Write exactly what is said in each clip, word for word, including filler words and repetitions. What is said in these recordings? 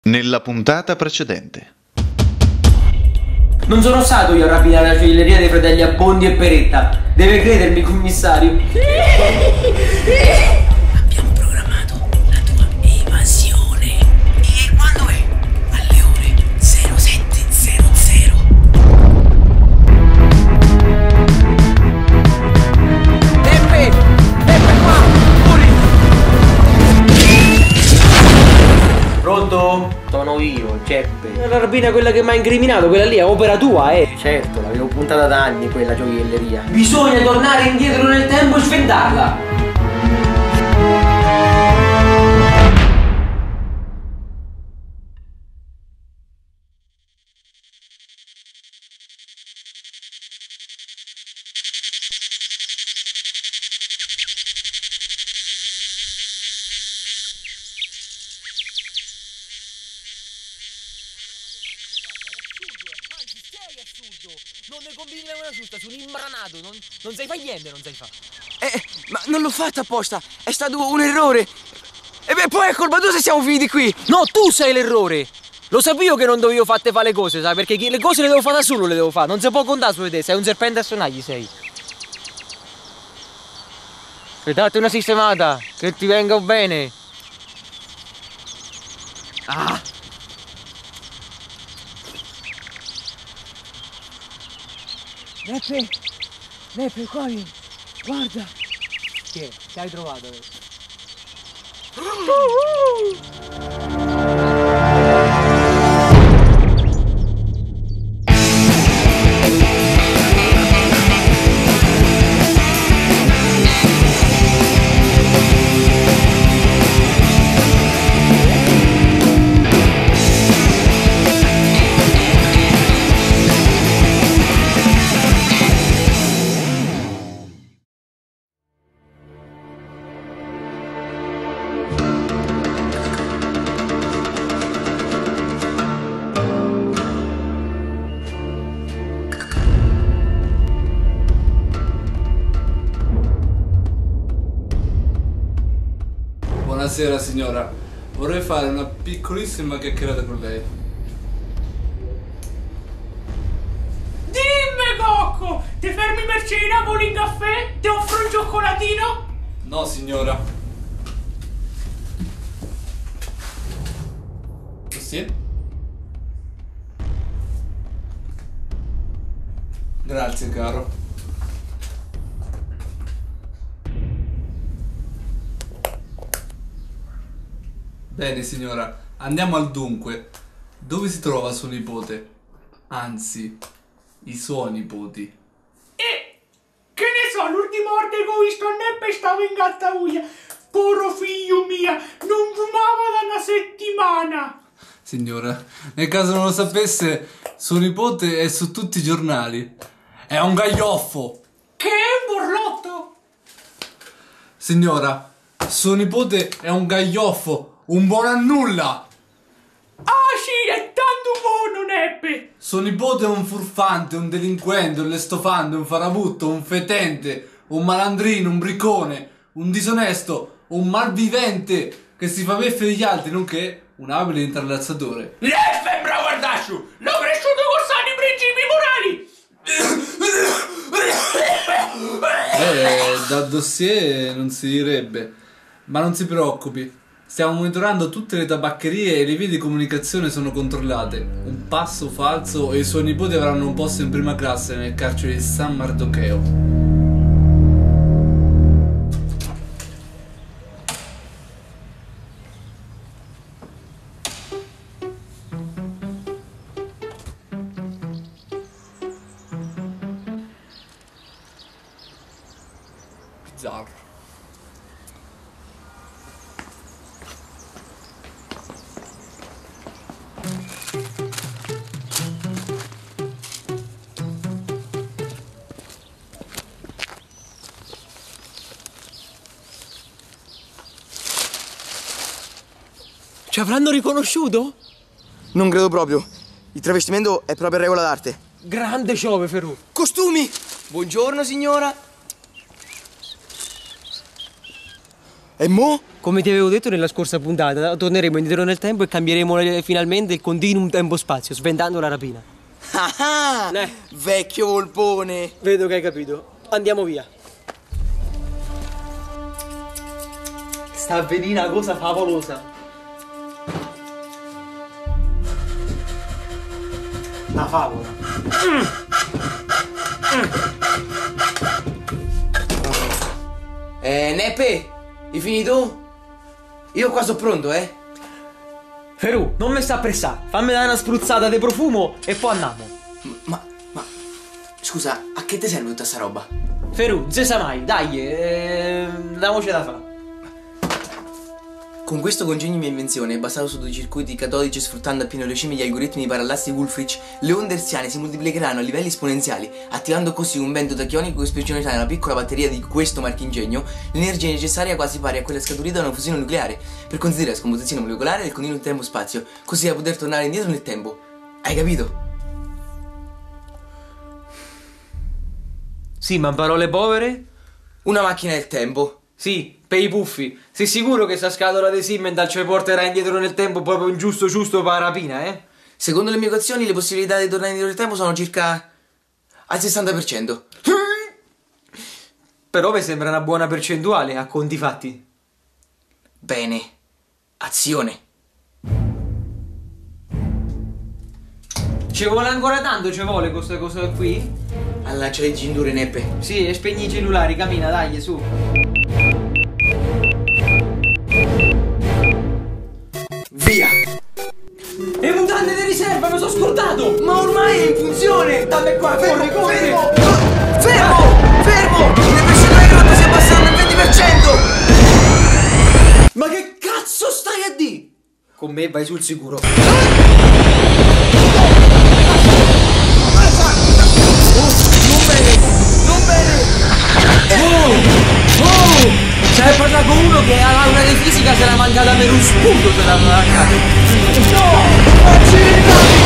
Nella puntata precedente. Non sono stato io a rapinare la gioielleria dei fratelli Abbondi e Peretta. Deve credermi, commissario. Abbiamo programmato la tua evasione. E quando è? Alle ore zero sette zero zero. Peppe! Peppe qua! Fuori! Pronto? Sono io, Geppe. La rapina, quella che mi ha incriminato, quella lì è opera tua, eh? Certo, l'avevo puntata da anni quella gioielleria. Bisogna tornare indietro nel tempo e sventarla. Non ne combini una giusta, sono imbranato, non, non sai fare niente, non sai fare. Eh, ma non l'ho fatta apposta, è stato un errore. E beh, poi è colpa tua se siamo finiti qui. No, tu sei l'errore. Lo sapevo che non dovevo fatte fare le cose, sai, perché le cose le devo fare da solo, le devo fare. Non si può contare su di te, sei un serpente a sonagli, sei. E date una sistemata, che ti venga bene. Ah! Neppe, Neppe, qua vieni, guarda. Che? Che hai trovato adesso? Buonasera signora, vorrei fare una piccolissima chiacchierata con lei. Dimmi Cocco, ti fermi per cena, voli in caffè? Ti offro un cioccolatino? No signora. Sì? Grazie caro. Bene signora, andiamo al dunque. Dove si trova suo nipote? Anzi, i suoi nipoti. E che ne so, l'ultima volta che ho visto Neppe stavo in gattaguglia. Poro figlio mia, non fumava da una settimana. Signora, nel caso non lo sapesse, suo nipote è su tutti i giornali. È un gaglioffo. Che è un borlotto? Signora, suo nipote è un gaglioffo. Un buon a nulla! Ah sì, è tanto buono Neppe! Suo nipote è un furfante, un delinquente, un lestofante, un farabutto, un fetente, un malandrino, un briccone, un disonesto, un malvivente che si fa beffe degli altri, nonché un abile intrallazzatore. Neppe, bravo Ardascio! L'ho cresciuto con sani principi morali! Eh, da dossier non si direbbe, ma non si preoccupi. Stiamo monitorando tutte le tabaccherie e le vie di comunicazione sono controllate. Un passo falso e i suoi nipoti avranno un posto in prima classe nel carcere di San Mardocheo. Bizzarro. Ci avranno riconosciuto? Non credo proprio. Il travestimento è proprio regola d'arte. Grande Ciove, Ferru. Costumi! Buongiorno, signora. E mo? Come ti avevo detto nella scorsa puntata, torneremo indietro nel tempo e cambieremo eh, finalmente il continuum tempo-spazio, sventando la rapina. Ah, Eh. vecchio volpone. Vedo che hai capito. Andiamo via. Sta a venire una cosa favolosa. Una favola. Mm. Mm. Eh, Neppe, hai finito? Io qua sono pronto, eh? Ferù, non mi sta a pressare. Fammi dare una spruzzata di profumo e poi andiamo. Ma, ma, scusa, a che ti serve tutta sta roba? Ferù, non si sa mai, dai, eh, diamoci da fare. Con questo congegni mia invenzione, basato su due circuiti catodici sfruttando appieno le cime gli algoritmi di parallassi Wolfrich, le onde hertziane si moltiplicheranno a livelli esponenziali, attivando così un vento tachionico che sprigionerà nella piccola batteria di questo marchingegno l'energia necessaria quasi pari a quella scaturita da una fusione nucleare, per consentire la scomposizione molecolare del continuo tempo-spazio, così da poter tornare indietro nel tempo. Hai capito? Sì, ma in parole povere? Una macchina del tempo. Sì, per i puffi. Sei sicuro che sta scatola di Simmental ci porterà indietro nel tempo proprio in giusto giusto per la rapina, eh? Secondo le mie equazioni le possibilità di tornare indietro nel tempo sono circa al sessanta per cento. Però mi sembra una buona percentuale a conti fatti. Bene. Azione. Ci vuole ancora tanto, ci vuole questa cosa qui? Allaccia le gindure, Neppe. Sì, e spegni i cellulari, cammina, dai, su. Via! Le mutande di riserva, mi sono scordato! Ma ormai è in funzione! Dammi qua, corri, corri! Fermo! Fermo! Fermo! Le pressioni della grappa si abbasseranno al venti per cento! Ma che cazzo stai a di? Con me vai sul sicuro. C'è parlato con uno che a laurea di fisica se l'ha mancata per un spunto se l'ha mancata. No! Accidentati!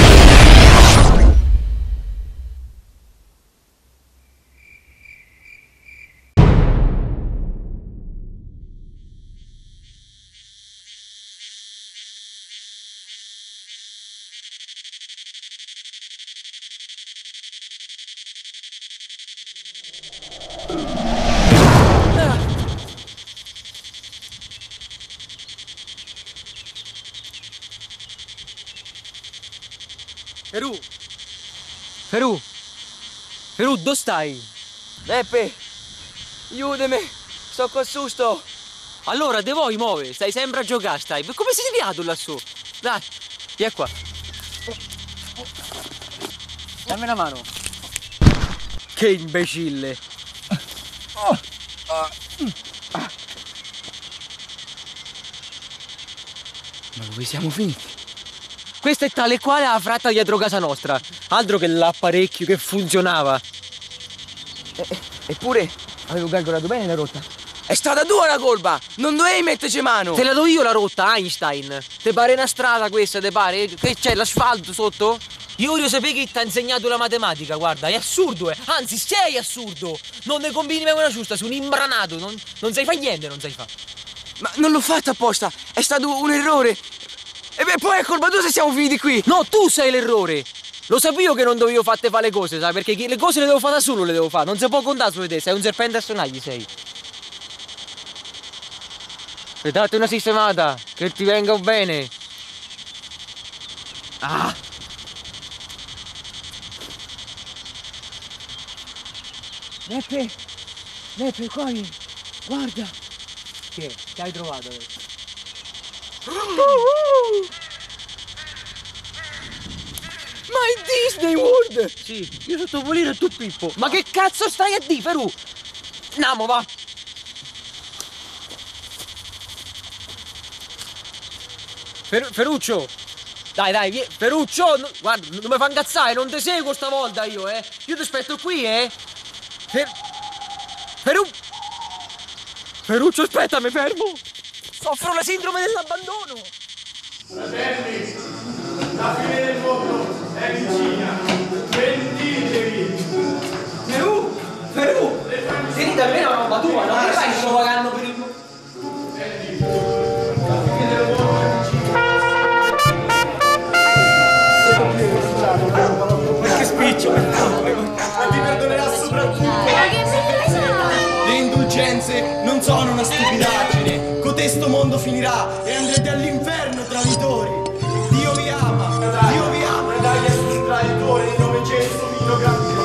Ferù! Ferù! Ferù, dove stai? Neppe! Aiutami! Sto col susto! Allora, te vuoi muove? Stai sempre a giocare, stai. Come sei sviato lassù? Dai, vieni qua. Dammi una mano. Che imbecille! Ma dove siamo finiti? Questa è tale quale la fratta dietro casa nostra. Altro che l'apparecchio che funzionava. E, eppure avevo calcolato bene la rotta. È stata tua la colpa! Non dovevi metterci mano! Te la do io la rotta, Einstein. Te pare una strada questa, te pare? Che c'è l'asfalto sotto? Io voglio sapere chi ti ha insegnato la matematica, guarda, è assurdo, eh. Anzi, sei assurdo. Non ne combini mai una giusta, sei un imbranato, non, non sai fare niente, non sai fare. Ma non l'ho fatto apposta, è stato un errore. E beh, poi è colpa tua se siamo finiti qui. No, tu sei l'errore. Lo sapevo che non dovevo fatte fare le cose, sai? Perché le cose le devo fare da solo, le devo fare. Non si può contare su di te, sei un serpente a sonagli, sei. E date una sistemata, che ti venga bene. Ah! Neppe, Neppe, qua vieni. Guarda. Che? Che hai trovato adesso? Ma è Disney World! Sì, io sottovolino e tu Pippo. Ma che cazzo stai a di, Ferù? Andiamo, va! Fer Ferruccio! Dai, dai, vie Ferruccio! No, guarda, non mi fa incazzare, non ti seguo stavolta io, eh! Io ti aspetto qui, eh! Fer Ferru... Ferruccio, aspetta, mi fermo! Soffro la sindrome dell'abbandono! Fratelli, la fine del mondo è vicina. Pentitevi. Ferù! Ferù! Finita almeno una roba tua, non mi fai sto pagando per il... andrete all'inferno, traditori. Dio vi ama, Dio vi ama. Dai a sul traditore di novecento microgrammi di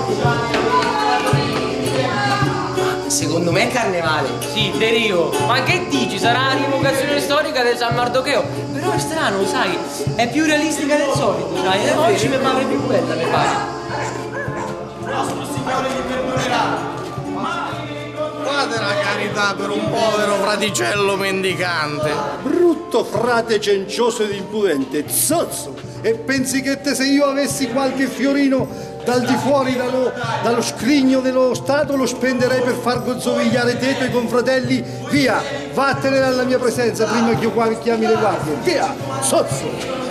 Secondo me è carnevale. Sì, Derio, ma che dici? Sarà la rievocazione storica del San Mardocheo. Però è strano, sai, è più realistica del solito, sai? E oggi mi pare più bella, mi pare. Il nostro Signore vi perdonerà. Fate la carità per un povero fraticello mendicante. Brutto frate cencioso ed impudente, zozzo! E pensi che te se io avessi qualche fiorino dal di fuori dallo, dallo scrigno dello Stato lo spenderei per far gozzovigliare te e i tuoi confratelli? Via, vattene dalla mia presenza prima che io qua chiami le guardie. Via, zozzo!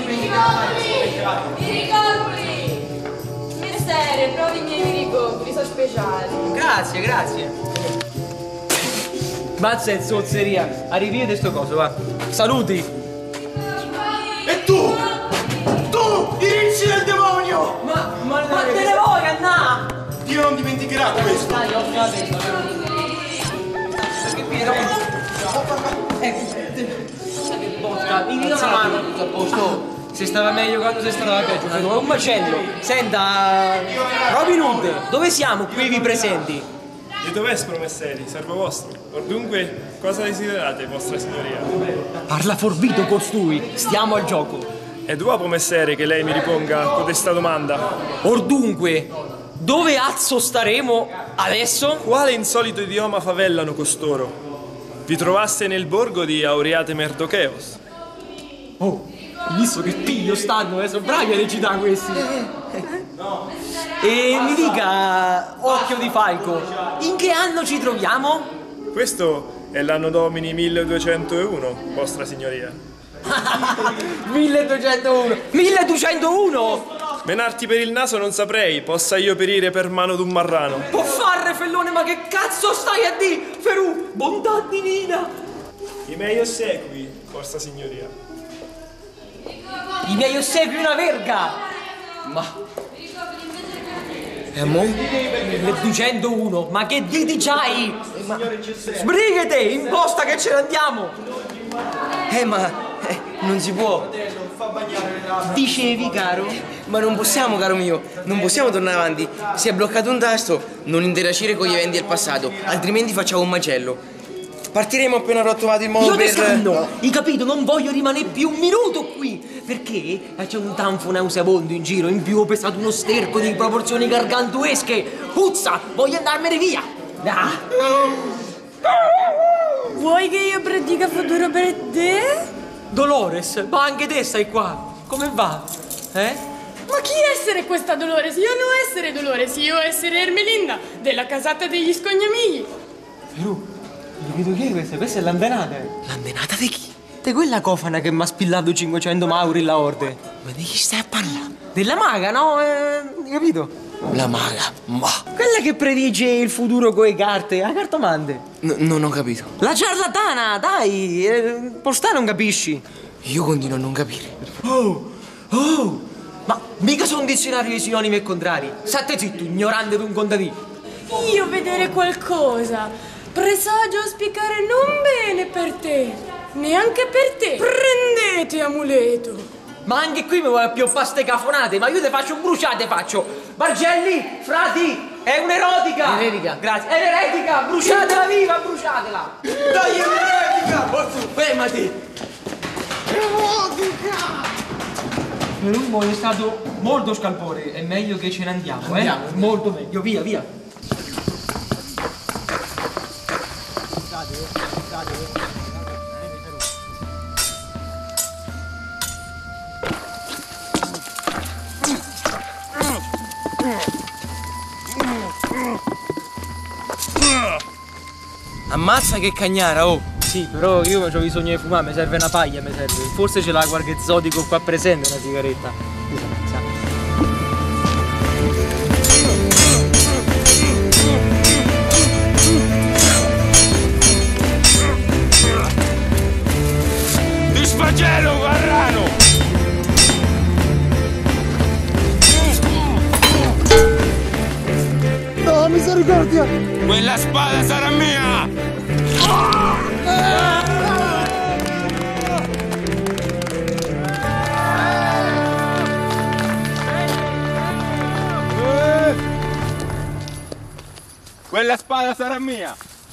I ricopoli! Messere, provi i miei ricopoli, sono speciali. Grazie, grazie. Mazza è zozzeria. Arrivederci sto coso, va. Saluti. E tu? Tu, inizi del demonio! Ma, ma, ma te ne vuoi, Anna? Dio non dimenticherà questo. Dai, ho la testa, però. Che Piero. Che botta. Mi dia una mano. Tutto a posto. Se stava meglio quando si stava peggio. È un macello. Senta, Robin Hood, dove siamo qui vi presenti? E dov'è messeri, servo vostro? Or dunque, cosa desiderate, vostra signoria? Parla forbito costui, stiamo al gioco. È dopo, messere, che lei mi riponga codesta domanda. Or dunque, dove azzo staremo adesso? Quale insolito idioma favellano costoro? Vi trovaste nel borgo di Auriate Merdocheos. Oh, visto che piglio stanno, eh, sono bravi a recitare questi. No. E mi dica, occhio di falco, in che anno ci troviamo? Questo è l'anno domini milleduecentouno, vostra signoria. milleduecentouno? milleduecentouno? Menarti per il naso non saprei, possa io perire per mano d'un marrano. Può fare, fellone, ma che cazzo stai a di? Ferù, bontà divina! I miei ossequi, vostra signoria. I miei ossequi una verga! Ma... E mo? milleduecentouno, ma che diti c'hai? Sbrigate, imposta che ce ne andiamo! Eh ma eh, non si può. Dicevi, caro? Ma non possiamo, caro mio, non possiamo tornare avanti. Si è bloccato un tasto, non interagire con gli eventi del passato, altrimenti facciamo un macello. Partiremo appena avrò trovato il modo io per... Io no, hai capito? Non voglio rimanere più un minuto qui, perché c'è un tanfo nauseabondo in giro, in più ho pesato uno sterco di proporzioni gargantuesche. Puzza, voglio andarmene via. Ah. Vuoi che io predica futuro per te? Dolores, ma anche te stai qua. Come va? Eh? Ma chi essere questa Dolores? Io non essere Dolores, io essere Ermelinda, della casata degli scognamigli. Ferù, hai capito che è questa? Questa è l'andenata. L'andenata di chi? Di quella cofana che mi ha spillato cinquecento mauri la orde. Ma di chi stai a parlare? Della maga, no? Eh, hai capito? La maga, ma... Quella che predice il futuro con le carte, la cartomante. N non ho capito. La ciarlatana, dai, eh, postare non capisci. Io continuo a non capire. Oh, oh, ma mica sono un dizionario di sinonimi e contrari. State zitto, ignorante di un contadino. Io vedere qualcosa, presagio spiegare non bene per te, neanche per te. Prendete amuleto. Ma anche qui mi vuoi a pioppare ste cafonate, ma io te faccio bruciate, faccio. Bargelli, frati, è un'erotica. Eretica. Grazie, è un'eretica, bruciatela viva, bruciatela. Dai, è un'eretica. Forza, fermati. Erotica. Per un po' è stato molto scalpore, è meglio che ce ne andiamo, andiamo eh? Molto meglio, via, via. Ammazza che cagnara, oh! Sì, però io ho bisogno di fumare, mi serve una paglia, mi serve. Forse ce l'ha qualche zotico qua presente, una sigaretta. Ti sfagelo, Guarrano! No, misericordia! Quella spada sarà mia! Quella spada sarà mia.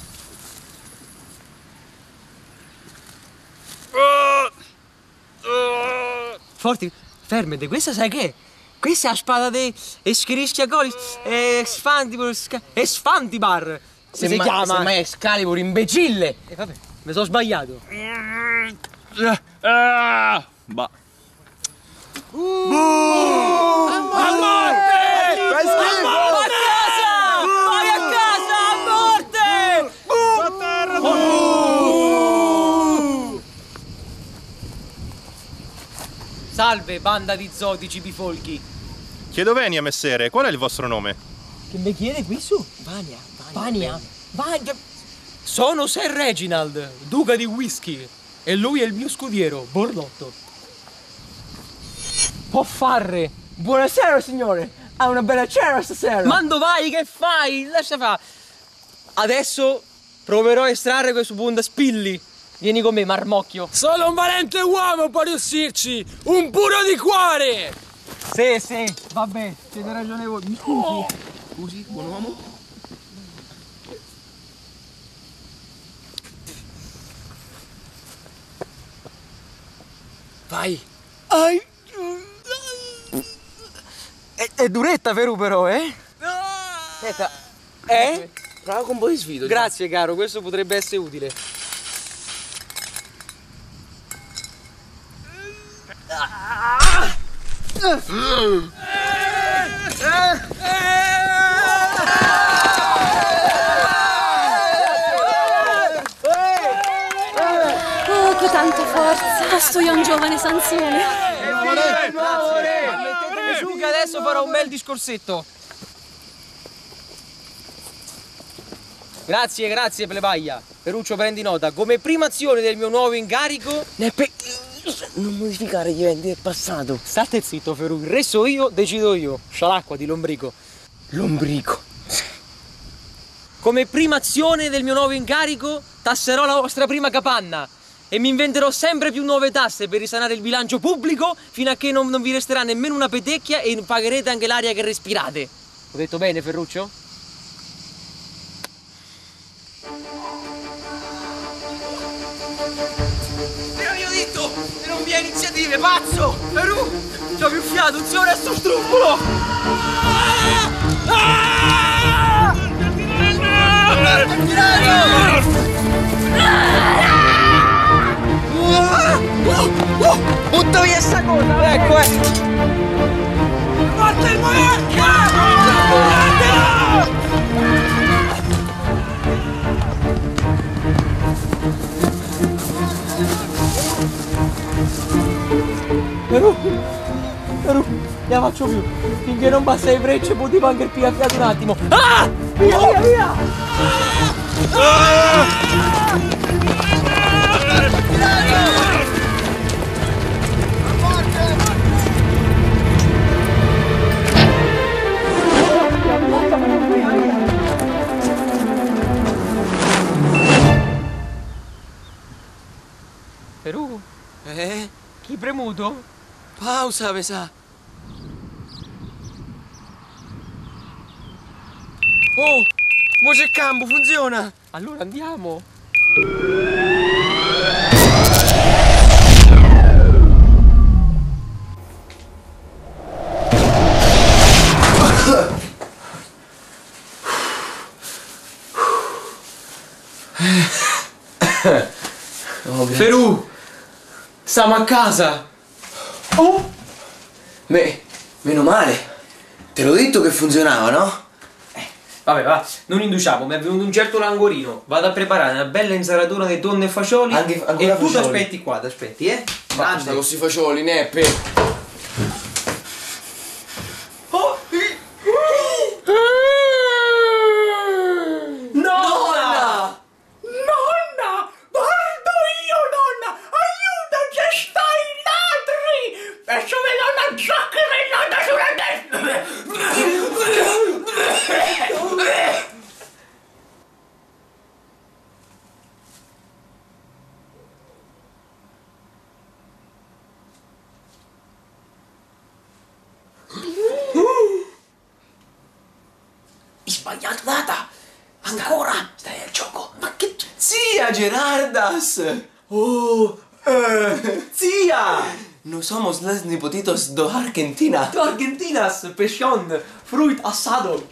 Forti, fermate, questa sai che è? Questa è la spada dei Escherischia Colis e Sfantibur e Sfantibar. Si Semmai- chiama. semmai Excalibur, imbecille. E vabbè, mi sono sbagliato. Ah, bah. A morte! Fai schifo! A casa! Vai a casa, a morte! Salve, banda di zotici bifolchi. Chiedo venia, messere, qual è il vostro nome? Che mi chiede qui su? Vania, Vania, Vania. Sono Sir Reginald, duca di whisky. E lui è il mio scudiero, Borlotto. Può farre. Buonasera signore, ha una bella cena stasera. Mando vai, che fai? Lascia fa. Adesso proverò a estrarre questo Bundaspilli. Vieni con me, marmocchio. Solo un valente uomo può riuscirci! Un puro di cuore! Sì, sì, vabbè, siete ragionevoli. Mi scusi. Oh. Scusi, buon uomo? Vai. Ai. È, è duretta Ferù però, eh? Aspetta. Eh? Prova con un po' di sfido. Grazie caro, questo potrebbe essere utile. Oh, che tanta forza! Questo è un giovane Sansone. Mettetemi su che adesso farò un bel discorsetto. Grazie, grazie plebaia. Ferruccio, prendi nota. Come prima azione del mio nuovo incarico... Neppe... Non modificare gli eventi del passato. State zitto, Ferù. Il re so io, decido io. Scialacqua di lombrico. Lombrico. Come prima azione del mio nuovo incarico, tasserò la vostra prima capanna. E mi inventerò sempre più nuove tasse per risanare il bilancio pubblico fino a che non, non vi resterà nemmeno una petecchia e pagherete anche l'aria che respirate. Ho detto bene, Ferruccio? Te l'avevo detto! E non vi ha iniziative, pazzo! Ferù! C'ho più fiato, non sono sto struffolo! Butta via sta cosa! Ecco, eh! Forza il monarca! Ferù! Ferù! La faccio più! Finché non basta le frecce potevo anche pigliare un attimo! Ah! Via, via, via! Ferù? Eh? Chi premuto? Pausa, mi sa. Oh! Mo c'è il campo, funziona! Allora andiamo! Ferù! Stiamo a casa! Oh! Beh, meno male! Te l'ho detto che funzionava, no? Vabbè, va, non induciamo, mi è venuto un certo languorino. Vado a preparare una bella insalatura di tonno e fagioli. Anche, e tu fagioli. aspetti qua, ti aspetti, eh? Basta con questi fagioli, neppe! Nonna! Nonna! Guardo io, nonna! Aiutaci, stai i ladri! Adesso vedo una giaccherellata sulla destra! Hai sbagliato data! Ancora? Stai al gioco. Ma che... Zia Gerardas! Oh, eh, zia! No somos las nipotitos do Argentina. Do Argentinas, pescion, fruit assado.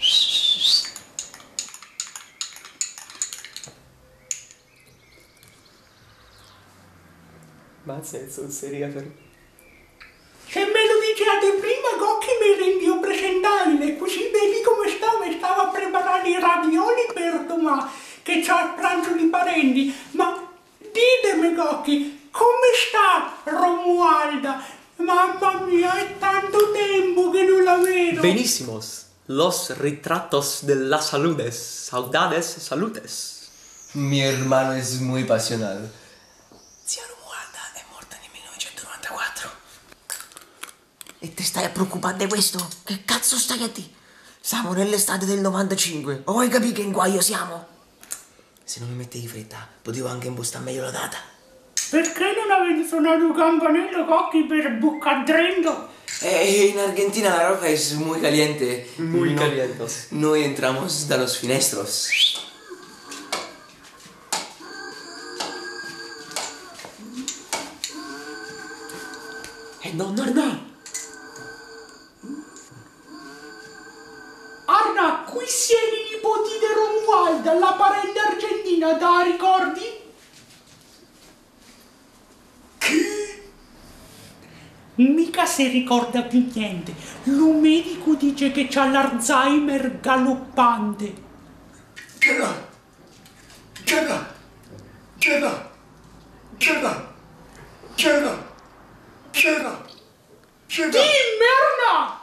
Mazza, sono seria per... Se me lo diciate prima, Cocchi mi rendio presentabile, così vedi come sto, mi stavo a preparare i ravioli per domani, che c'ho il pranzo di parenti. Ma ditemi, Cocchi, come sta Romualda? Mamma mia, è tanto tempo che non la vedo. Benissimos. Los retratos de la saludes. Saudades, salutes. Mi hermano es muy pasional. E te stai a preoccupare di questo? Che cazzo stai a dire? Siamo nell'estate del novantacinque. O hai capito che in guaio siamo? Se non mi mettevi fretta, potevo anche impostare meglio la data. Perché non avete suonato un campanello, Cocchi, per buccar dentro? Eh, in Argentina la roca es muy caliente. Muy no, calientos. Noi entramos da los finestros. E no, no, no. Arna, qui siete i nipoti di Romualda, la parente argentina, te la ricordi? Che? Mica si ricorda più niente. Lo medico dice che c'ha l'Alzheimer galoppante. C'era! C'era! C'era! C'era! C'era! C'era! C'era! Dimmi, Arna!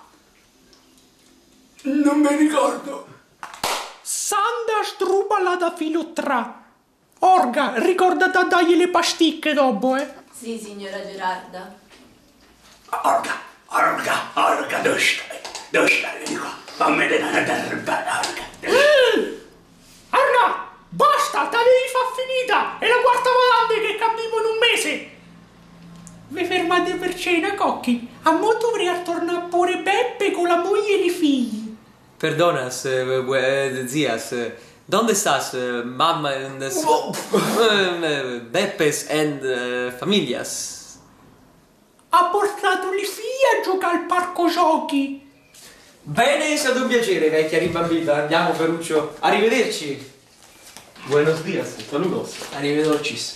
Non mi ricordo. Sanda strupa da filotra. Orga, ricordati a dargli le pasticche dopo, eh? Sì, signora Gerarda. Orga, orga, orga, dove stai? Dove stai? Vieni qua. Fammi vedere una terra, orga. Eh! Arna, basta, te devi far finita! È la quarta volta che cambiamo in un mese! Vi fermate per cena, Cocchi? A mo' dovrei tornare pure Beppe con la moglie e i figli. Perdonas, eh, zias, ¿dónde estás, eh, mamma and eh, Beppes and eh, familias? Ha portato le figlie a giocare al parco giochi. Bene, è stato un piacere, vecchia ribambita. Andiamo, Ferruccio. Arrivederci. Buenos dias, saludos. Arrivederci.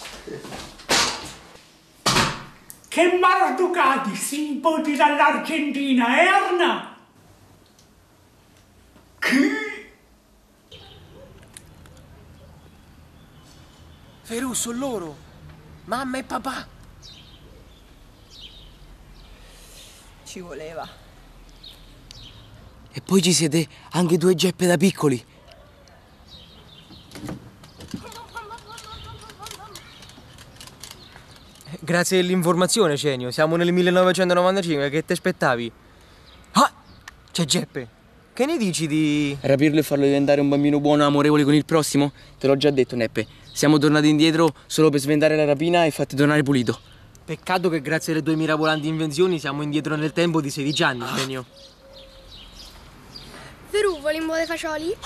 Che maleducati, simpoti dall'Argentina, eh, Arna? Ferù, sono loro. Mamma e papà. Ci voleva. E poi ci siete anche due Geppe da piccoli. Grazie dell'informazione, Cenio. Siamo nel millenovecentonovantacinque, che ti aspettavi? Ah! C'è Geppe. Che ne dici di... Rapirlo e farlo diventare un bambino buono e amorevole con il prossimo? Te l'ho già detto, Neppe. Siamo tornati indietro solo per sventare la rapina e farti tornare pulito. Peccato che grazie alle tue mirabolanti invenzioni siamo indietro nel tempo di sedici anni, Cenio. Ferù, vuoi un po' di fagioli?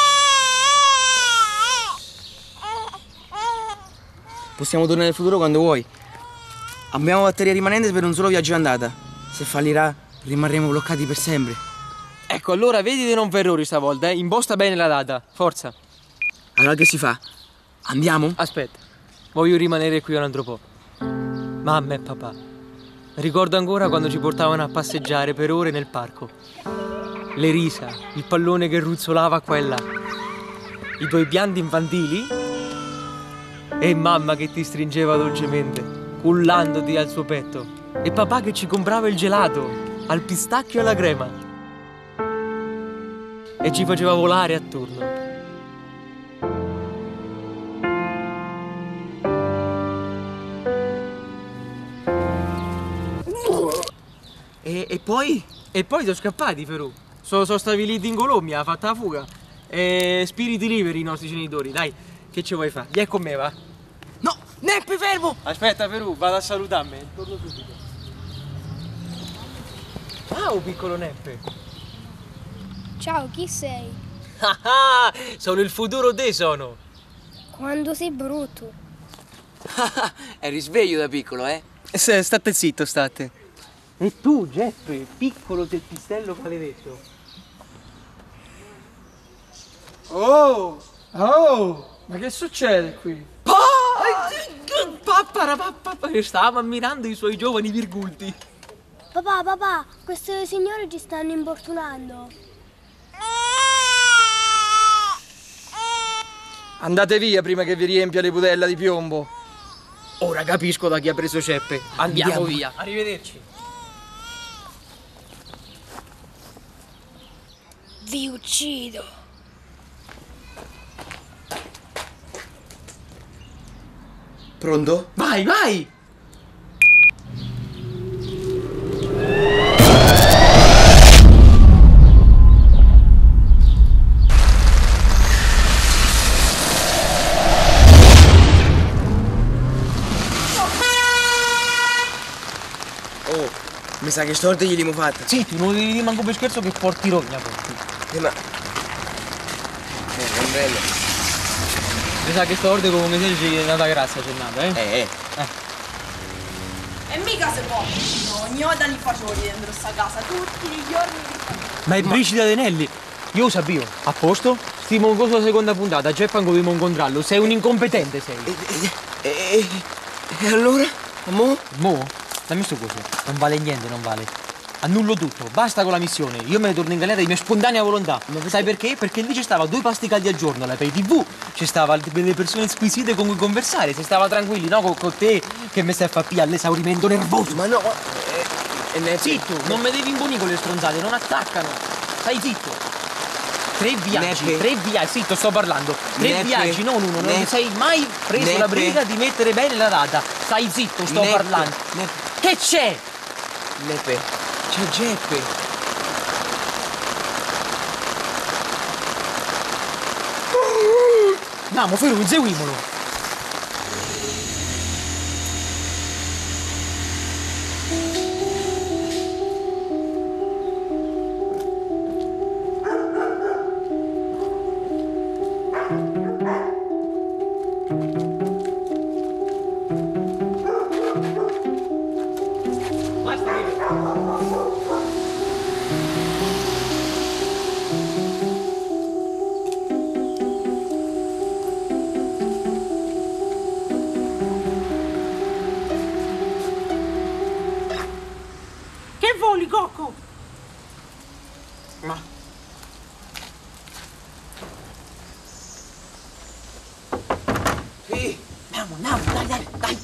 Possiamo tornare nel futuro quando vuoi. Abbiamo batteria rimanente per un solo viaggio andata. Se fallirà, rimarremo bloccati per sempre. Ecco, allora vedi di non fare errori stavolta, eh? Imposta bene la data, forza. Allora che si fa? Andiamo? Aspetta, voglio rimanere qui un altro po'. Mamma e papà, ricordo ancora quando ci portavano a passeggiare per ore nel parco. Le risa, il pallone che ruzzolava qua e là, i tuoi pianti infantili e mamma che ti stringeva dolcemente, cullandoti al suo petto, e papà che ci comprava il gelato al pistacchio e alla crema e ci faceva volare attorno. E, e poi? E poi sono scappati, Ferù. Sono, sono stabiliti in Colombia, ha fatto la fuga. E spiriti liberi i nostri genitori, dai, che ci vuoi fare? Vieni con me, va. No, Neppe, fermo! Aspetta, Ferù, vado a salutarmi, torno subito. Ciao, piccolo Neppe. Ciao, chi sei? Ah ah, sono il futuro te sono. Quando sei brutto. Eri sveglio da piccolo, eh? Se, state zitto, state. E tu, Geppe, piccolo del pistello maledetto. Oh! Oh! Ma che succede qui? Papà, stavamo ammirando i suoi giovani virgulti. Papà, papà, queste signore ci stanno importunando. Andate via prima che vi riempia le budella di piombo. Ora capisco da chi ha preso Ceppe. Andiamo, Andiamo. via. Arrivederci. Vi uccido. Pronto? Vai, vai! Oh, mi sa che storte glieli mo fatta. Sì, tu non devi dire manco per scherzo che porti rogna porti. Eh, ma... Eh, ombrello. Mi sa che storte come se ci è nata grazia c'è nata, eh? Eh, eh. E mica se può. No, ogni volta li fagioli dentro sta casa, tutti i giorni li fagioli. Ma è Brigida Denelli. Io lo sapevo. A posto? Stimo cosa la seconda puntata, Jeffa dovevo incontrarlo. Sei un incompetente, sei. E, e, e allora? Mo? Mo? Dammi sto coso. Non vale niente, non vale. Annullo tutto, basta con la missione. Io me ne torno in galera di mia spontanea volontà. Ma sai perché? Perché lì ci stava due pasti caldi al giorno, la pay tivù. Ci stava delle persone squisite con cui conversare. Si stava tranquilli, no? Con, con te che mi stai a far pia all'esaurimento nervoso. Ma no, eh, eh, zitto, non mi devi imbonire con le stronzate, non attaccano. Stai zitto. Tre viaggi, Neppe. tre viaggi, zitto, sto parlando. Tre Neppe. viaggi, non uno, non Neppe. sei mai preso Neppe. la briga di mettere bene la data. Stai zitto, sto Neppe. parlando. Neppe. Che c'è? Neppe, c'è Geppe. Andiamo, Feru, inseguimolo. Che voli, Coco? Ma... Sì. Andiamo, andiamo, dai, dai, dai.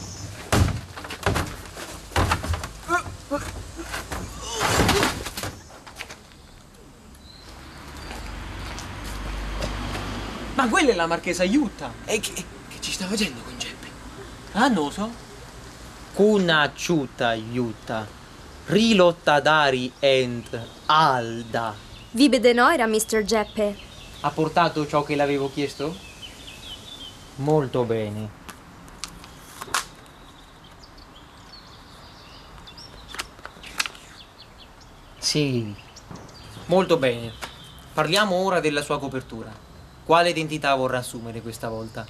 Ma quella è la marchesa Aiuta. E che, che ci sta facendo con Geppe? Ah, non lo so. Conosciuta Aiuta. Rilottadari and Alda. Vi bedenora, mister Geppe. Ha portato ciò che l'avevo chiesto? Molto bene. Sì, molto bene. Parliamo ora della sua copertura. Quale identità vorrà assumere questa volta?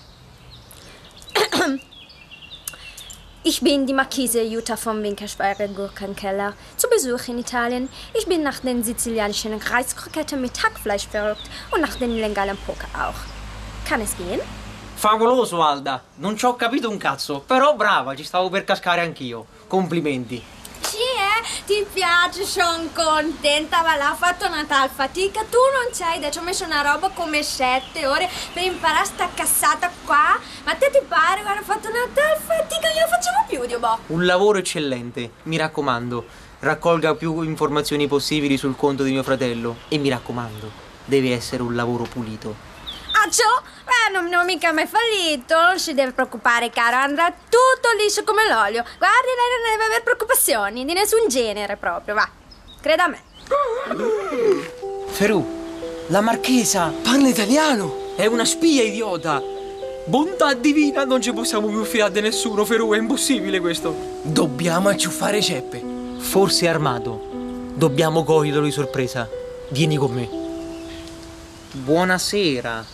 Ich bin die Marquise Jutta vom Winkelspeicher Gurkenkeller zu Besuch in Italien. Ich bin nach den sizilianischen Reiskroketten mit Hackfleisch verrückt und nach den illegalen Poker auch. Kann es gehen? Favoloso, Alda. Non ci ho capito un cazzo, però brava, ci stavo per cascare anch'io. Complimenti. Sì, eh? Ti piace, sono contenta, ma l'ha fatto una tal fatica. Tu non c'hai idea, ci ho messo una roba come sette ore per imparare sta cassata qua. Ma te ti pare, guarda, ho fatto una tal fatica, glielo facciamo più, Dio boh. Un lavoro eccellente. Mi raccomando, raccolga più informazioni possibili sul conto di mio fratello. E mi raccomando, deve essere un lavoro pulito. Ah, ciò? Beh, non, non mica mai fallito, non si deve preoccupare, caro, andrà tutto liscio come l'olio. Guardi, lei non deve avere preoccupazioni, di nessun genere proprio, va. Creda a me. Ferù, la marchesa parla italiano. È una spia, idiota. Bontà divina, non ci possiamo più fidare di nessuno, Ferù, è impossibile questo. Dobbiamo acciuffare Geppe. Forse è armato. Dobbiamo coglierlo di sorpresa. Vieni con me. Buonasera.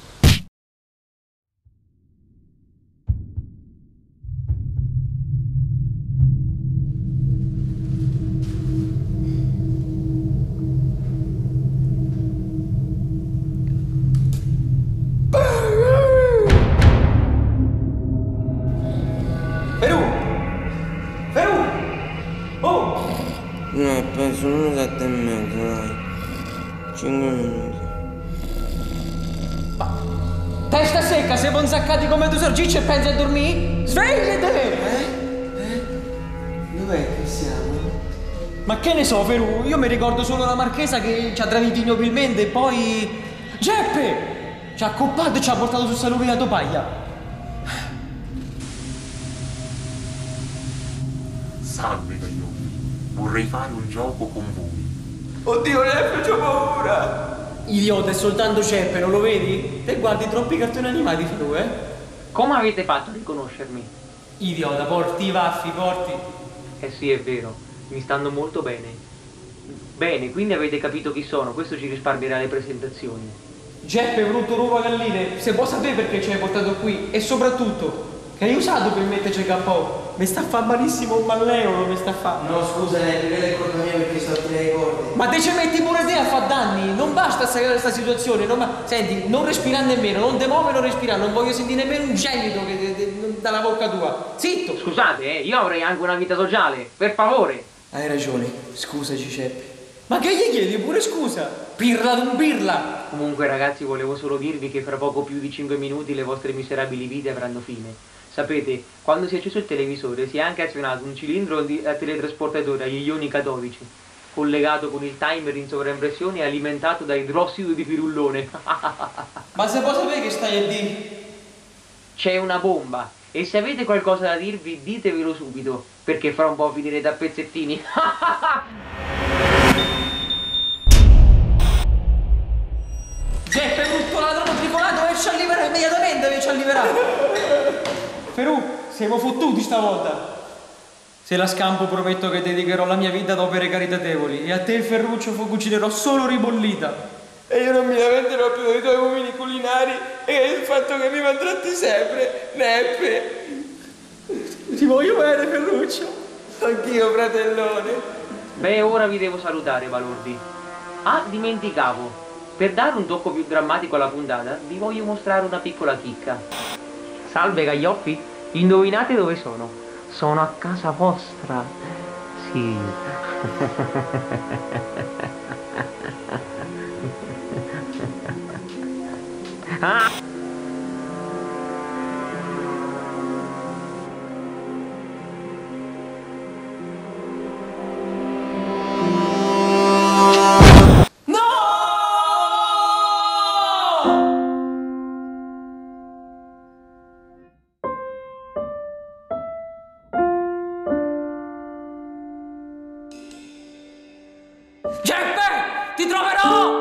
Ferù! Ferù! Oh! No, penso non sette e mezzo, dai. Cinque minuti. Testa secca, siamo insaccati come due sorgicce e pensi a dormire? Svegliate! Eh? Eh? Dov'è che siamo? Ma che ne so, Ferù? Io mi ricordo solo la marchesa che ci ha tradito ignobilmente e poi... Geppe! Ci ha accoppato e ci ha portato sul salone da Topaglia. Salve, Gaglioffi. Vorrei fare un gioco con voi. Oddio, Geppe, c'ho paura! Idiota, è soltanto Geppe, non lo vedi? Te guardi troppi cartoni animati, Ferù, eh? Come avete fatto a riconoscermi? Idiota, porti i baffi, porti. Eh sì, è vero, mi stanno molto bene. Bene, quindi avete capito chi sono, questo ci risparmierà le presentazioni. Geppe, brutto ruba galline, se può sapere perché ci hai portato qui e soprattutto, che hai usato per metterci K O? Mi sta a fa malissimo un malleolo, mi sta a fa. No, scusa, Nelly, quella è colpa mia perché sto a le corde. Ma te ci metti pure te a fa danni, non basta stare questa situazione, non ma... Senti, non respirare nemmeno, non te muove, non respirare, non voglio sentire nemmeno un gemito che, de, de, dalla bocca tua. Zitto! Scusate, eh, io avrei anche una vita sociale, per favore. Hai ragione, scusaci, Geppe. Ma che gli chiedi pure scusa? Pirla d'un pirla! Comunque ragazzi, volevo solo dirvi che fra poco più di cinque minuti le vostre miserabili vite avranno fine. Sapete, quando si è acceso il televisore si è anche azionato un cilindro di teletrasportatore agli ioni catodici, collegato con il timer in sovraimpressione e alimentato da idrossido di pirullone. Ma se può sapere che stai a dire? C'è una bomba, e se avete qualcosa da dirvi ditevelo subito, perché fra un po' finirete a pezzettini. Geppe, brutto ladro tricolato, esci a liberare immediatamente, esci a liberare. Ferù, siamo fottuti stavolta. Se la scampo prometto che dedicherò la mia vita ad opere caritatevoli e a te, Ferruccio, cucinerò solo ribollita. E io non mi lamenterò più dei tuoi uomini culinari e del fatto che mi maltratti sempre, Neppe. Ti voglio bene, Ferruccio. Anch'io, fratellone. Beh, ora vi devo salutare, balordi. Ah, dimenticavo. Per dare un tocco più drammatico alla puntata, vi voglio mostrare una piccola chicca. Salve Gaglioffi, indovinate dove sono? Sono a casa vostra. Sì. Ah! Geppe, ti troverò!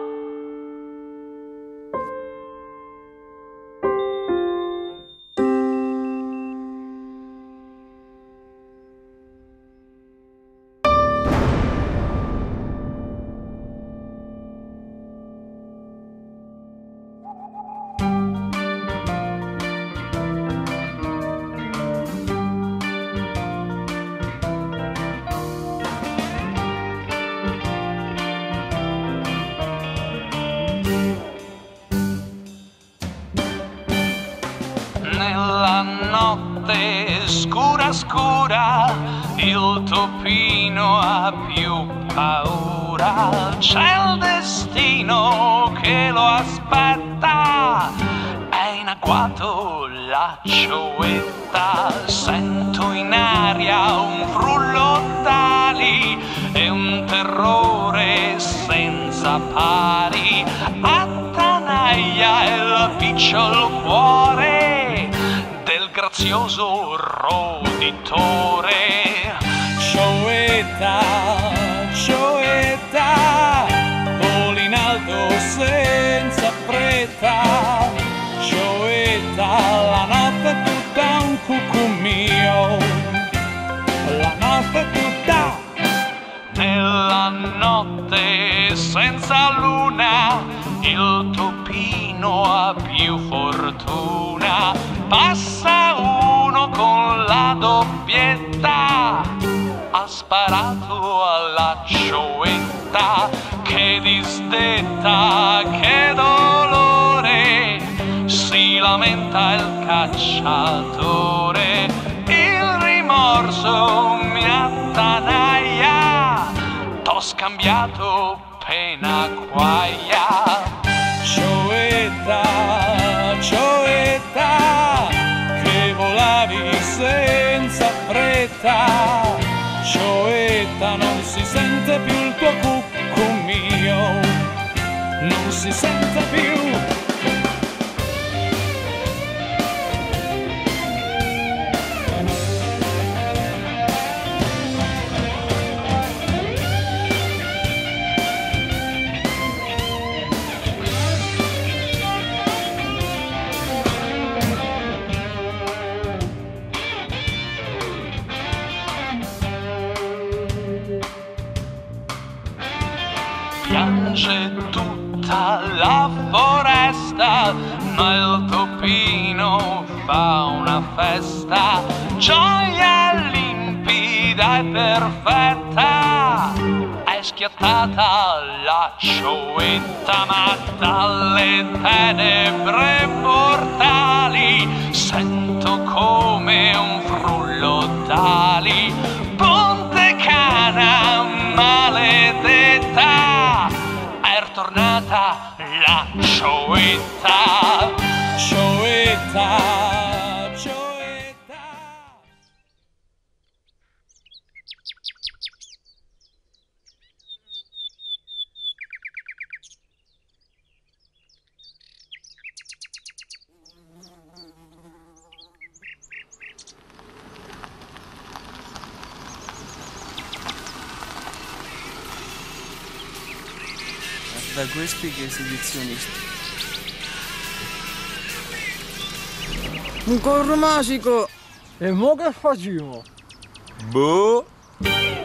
Nella notte scura scura il topino ha più paura, c'è il destino che lo aspetta, è in agguato la cioetta, sento in aria un frullo d'ali e un terrore senza pari, attanaglia il picciolo cuore del grazioso roditore. Cioetta, cioetta, voli in alto senza fretta, cioetta, la notte è tutta un cucumio, la notte è tutta. Nella notte senza luna il sparato alla cioetta, che disdetta, che dolore, si lamenta il cacciatore, il rimorso mi attanaglia, t'ho scambiato pena quaia. Cioetta, cioetta, che volavi senza fretta, cioetta, non si sente più il tuo cucù mio, non si sente più. Piange tutta la foresta, ma il topino fa una festa, gioia limpida e perfetta, è schiattata la cioetta, ma dalle tenebre mortali sento come un frullo d'ali. Ponte Cana maledetta, è tornata la cioetta, cioetta, cioetta. Da questi che esibizionisti. Un corro magico! E mo che facciamo? Boh!